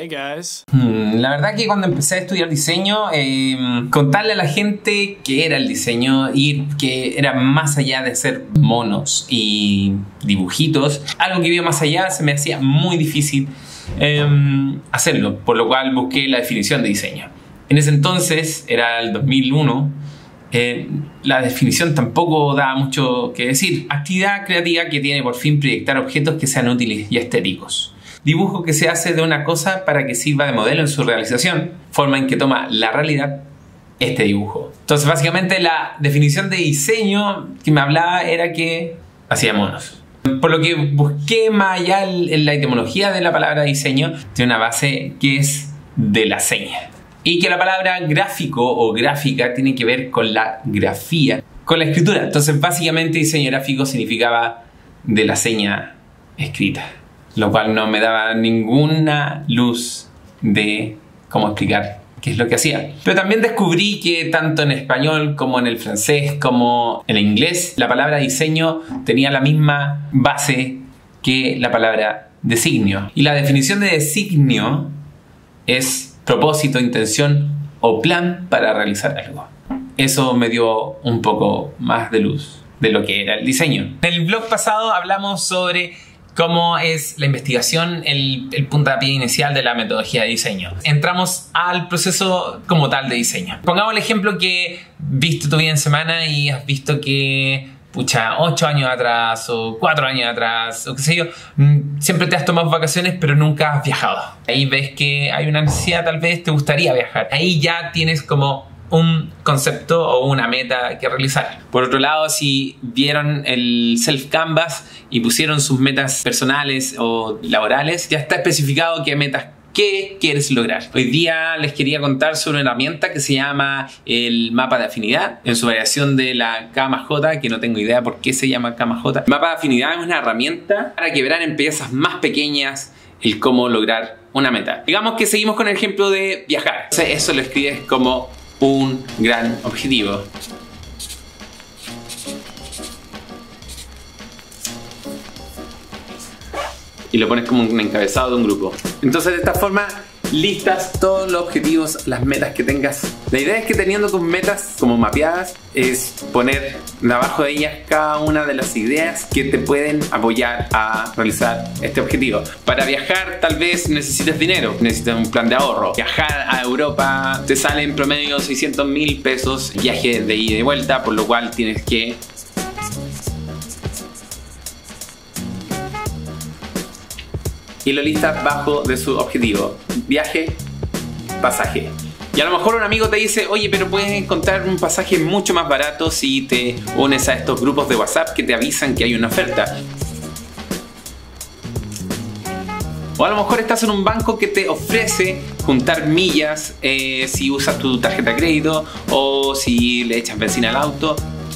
Hey guys. La verdad que cuando empecé a estudiar diseño, contarle a la gente qué era el diseño y que era más allá de ser monos y dibujitos, algo que iba más allá, se me hacía muy difícil hacerlo, por lo cual busqué la definición de diseño. En ese entonces, era el 2001, la definición tampoco daba mucho que decir. Actividad creativa que tiene por fin proyectar objetos que sean útiles y estéticos. Dibujo que se hace de una cosa para que sirva de modelo en su realización, forma en que toma la realidad este dibujo. Entonces básicamente la definición de diseño que me hablaba era que hacía monos. Por lo que busqué más allá en la etimología de la palabra diseño, tiene una base que es de la seña. Y que la palabra gráfico o gráfica tiene que ver con la grafía, con la escritura. Entonces básicamente diseño gráfico significaba de la seña escrita, lo cual no me daba ninguna luz de cómo explicar qué es lo que hacía. Pero también descubrí que tanto en español como en el francés como en el inglés, la palabra diseño tenía la misma base que la palabra designio. Y la definición de designio es propósito, intención o plan para realizar algo. Eso me dio un poco más de luz de lo que era el diseño. En el blog pasado hablamos sobre cómo es la investigación, el puntapié inicial de la metodología de diseño. Entramos al proceso como tal de diseño. Pongamos el ejemplo que viste tu vida en semana y has visto que, pucha, 8 años atrás o 4 años atrás o qué sé yo, siempre te has tomado vacaciones pero nunca has viajado. Ahí ves que hay una necesidad, tal vez te gustaría viajar. Ahí ya tienes como un concepto o una meta que realizar. Por otro lado, si vieron el Self Canvas y pusieron sus metas personales o laborales, ya está especificado qué metas ¿qué quieres lograr? Hoy día les quería contar sobre una herramienta que se llama el mapa de afinidad, en su variación de la K+J, que no tengo idea por qué se llama K+J. El mapa de afinidad es una herramienta para que verán en piezas más pequeñas el cómo lograr una meta. Digamos que seguimos con el ejemplo de viajar. Entonces, eso lo escribes como un gran objetivo. Y lo pones como un encabezado de un grupo. Entonces de esta forma listas todos los objetivos, las metas que tengas. La idea es que teniendo tus metas como mapeadas, es poner abajo de ellas cada una de las ideas que te pueden apoyar a realizar este objetivo. Para viajar tal vez necesites dinero, necesitas un plan de ahorro. Viajar a Europa te sale en promedio 600.000 pesos viaje de ida y vuelta, por lo cual tienes que y lo listas bajo de su objetivo: viaje, pasaje. Y a lo mejor un amigo te dice, oye, pero puedes encontrar un pasaje mucho más barato si te unes a estos grupos de WhatsApp que te avisan que hay una oferta. O a lo mejor estás en un banco que te ofrece juntar millas si usas tu tarjeta de crédito o si le echas benzina al auto.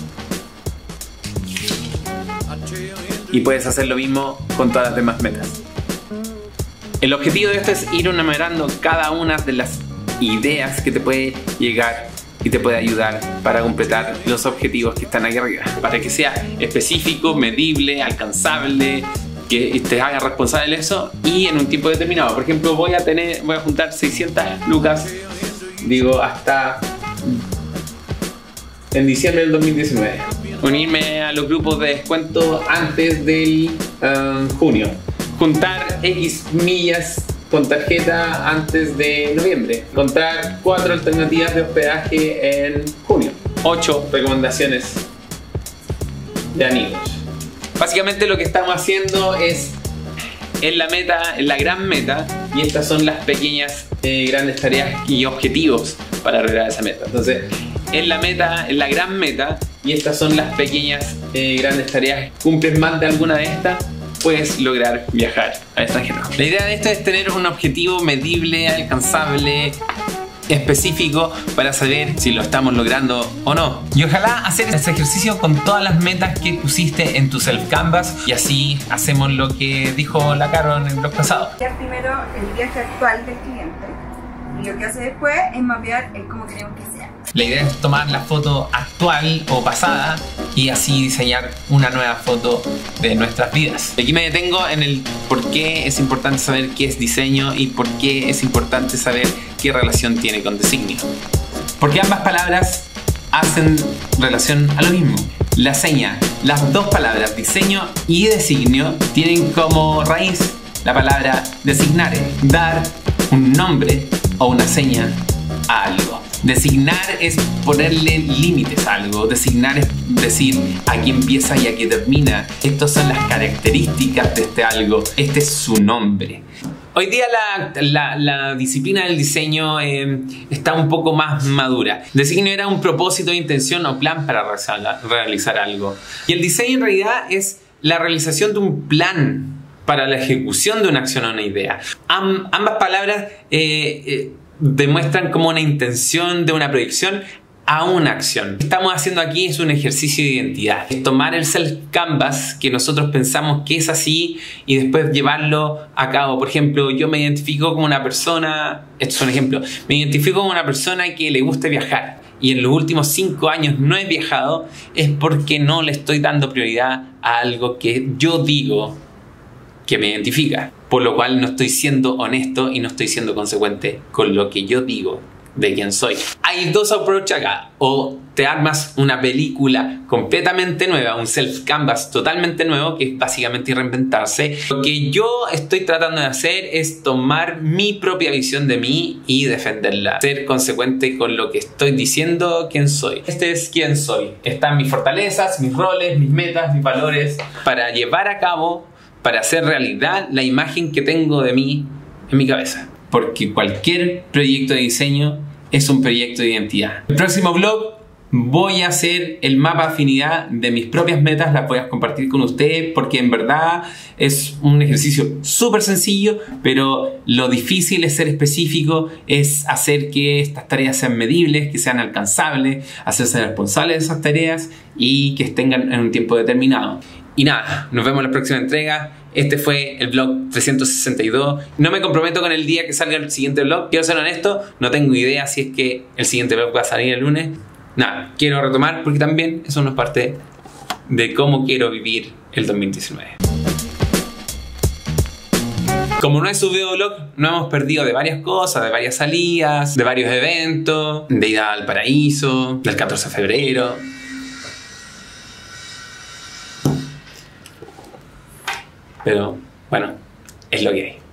Y puedes hacer lo mismo con todas las demás metas. El objetivo de esto es ir enumerando cada una de las ideas que te puede llegar y te puede ayudar para completar los objetivos que están aquí arriba. Para que sea específico, medible, alcanzable, que te haga responsable de eso y en un tiempo determinado. Por ejemplo, voy a juntar 600 lucas, digo, hasta en diciembre del 2019. Unirme a los grupos de descuento antes del junio. Juntar X millas con tarjeta antes de noviembre. Encontrar 4 alternativas de hospedaje en junio. 8 recomendaciones de amigos. Básicamente lo que estamos haciendo es en la meta, en la gran meta, y estas son las pequeñas grandes tareas y objetivos para lograr esa meta. Entonces, en la meta, en la gran meta, y estas son las pequeñas grandes tareas. ¿Cumples más de alguna de estas? Puedes lograr viajar al extranjero. La idea de esto es tener un objetivo medible, alcanzable, específico para saber si lo estamos logrando o no. Y ojalá hacer este ejercicio con todas las metas que pusiste en tu Self Canvas y así hacemos lo que dijo la Caro en el blog pasado. Primero el viaje actual del cliente y lo que hace después es mapear el cómo queremos que sea. La idea es tomar la foto actual o pasada y así diseñar una nueva foto de nuestras vidas. Aquí me detengo en el por qué es importante saber qué es diseño y por qué es importante saber qué relación tiene con designio. Porque ambas palabras hacen relación a lo mismo. La seña, las dos palabras diseño y designio tienen como raíz la palabra designare, dar un nombre o una seña a algo. Designar es ponerle límites a algo. Designar es decir aquí empieza y aquí termina. Estas son las características de este algo. Este es su nombre. Hoy día la disciplina del diseño está un poco más madura. Designio era un propósito, intención o plan para realizar algo. Y el diseño en realidad es la realización de un plan para la ejecución de una acción o una idea. Ambas palabras demuestran como una intención de una proyección a una acción. Lo que estamos haciendo aquí es un ejercicio de identidad. Es tomar el self-canvas que nosotros pensamos que es así y después llevarlo a cabo. Por ejemplo, yo me identifico como una persona, esto es un ejemplo, me identifico como una persona que le gusta viajar y en los últimos 5 años no he viajado, es porque no le estoy dando prioridad a algo que yo digo que me identifica. Por lo cual no estoy siendo honesto y no estoy siendo consecuente con lo que yo digo de quién soy. Hay dos approaches acá. O te armas una película completamente nueva, un self-canvas totalmente nuevo, que es básicamente reinventarse. Lo que yo estoy tratando de hacer es tomar mi propia visión de mí y defenderla. Ser consecuente con lo que estoy diciendo, quién soy. Este es quién soy. Están mis fortalezas, mis roles, mis metas, mis valores, para llevar a cabo, para hacer realidad la imagen que tengo de mí en mi cabeza. Porque cualquier proyecto de diseño es un proyecto de identidad. El próximo vlog voy a hacer el mapa de afinidad de mis propias metas, las voy a compartir con ustedes porque en verdad es un ejercicio súper sencillo, pero lo difícil es ser específico, es hacer que estas tareas sean medibles, que sean alcanzables, hacerse responsables de esas tareas y que estén en un tiempo determinado. Y nada, nos vemos en la próxima entrega. Este fue el vlog 362. No me comprometo con el día que salga el siguiente vlog. Quiero ser honesto, no tengo idea si es que el siguiente vlog va a salir el lunes. Nada, quiero retomar porque también eso no es parte de cómo quiero vivir el 2019. Como no he subido vlog, no hemos perdido de varias cosas, de varias salidas, de varios eventos, de ida al paraíso, del 14 de febrero. Pero bueno, es lo que hay.